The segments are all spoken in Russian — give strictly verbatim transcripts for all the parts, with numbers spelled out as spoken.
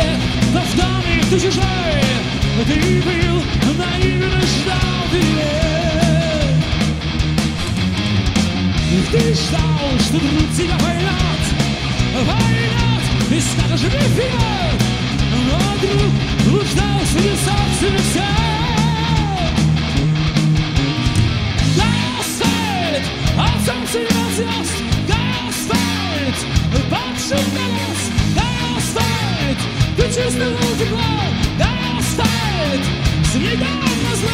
человек, кафтаны ты чужой, ты был наивен и ждал перемен. Ты ждал, что друг тебя поймет, поймет и скажешь мне вперед, но друг блуждал среди собственных сил. Дай асфальт, от солнца и от звезд, дай асфальт, падших небес, дай асфальт, ты чувствовал тепло, дай асфальт, снегом назло.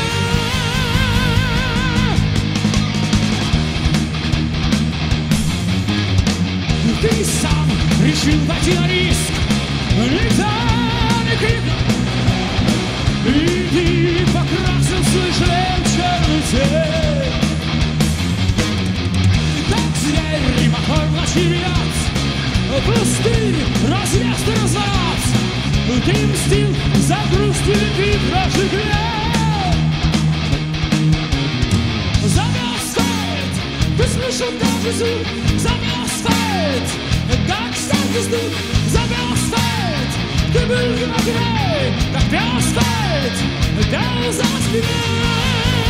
Ты сам решил пойти на риск, никто не крикнул, и ты покрасил свой шлем черный цвет. Как зверь мотор в ночи вьет, пустырь, разъезд и развод, ты мстил за грусть и прожиг лет. Забил асфальт, ты слышал даже звук, забил асфальт, как старый стук, забил асфальт, ты был виноват, как бел асфальт, дал за спиной.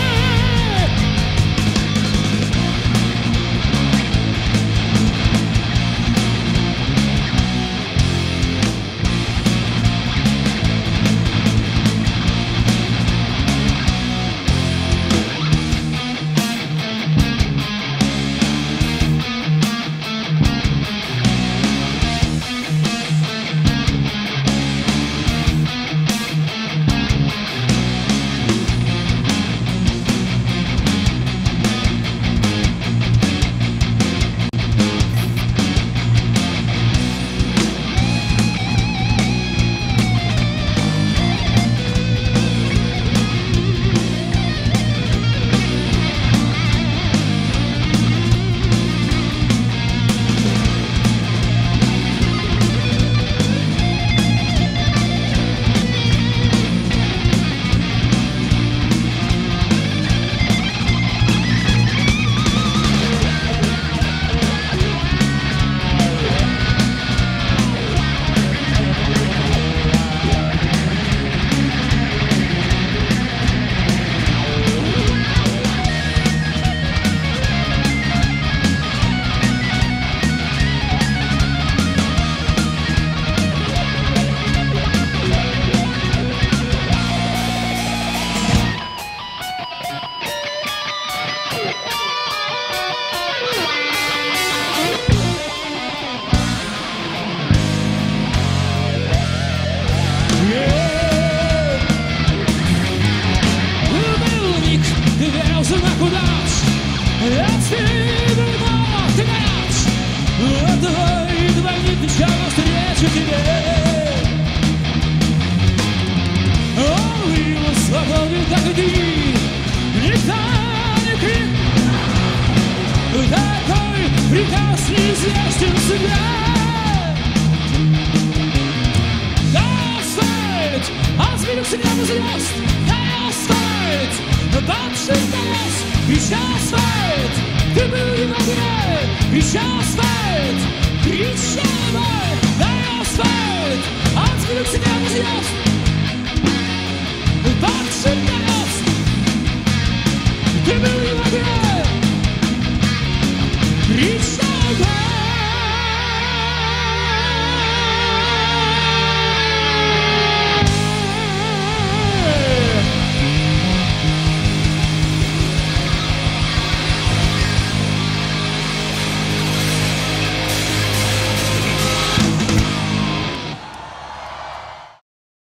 Приказ неизвестен себе. Дай асфальт, от с неба звезд, дай асфальт, падших небес, ищи асфальт, ты был не могу, ищи асфальт, кричи на бой, дай асфальт, от с неба звезд.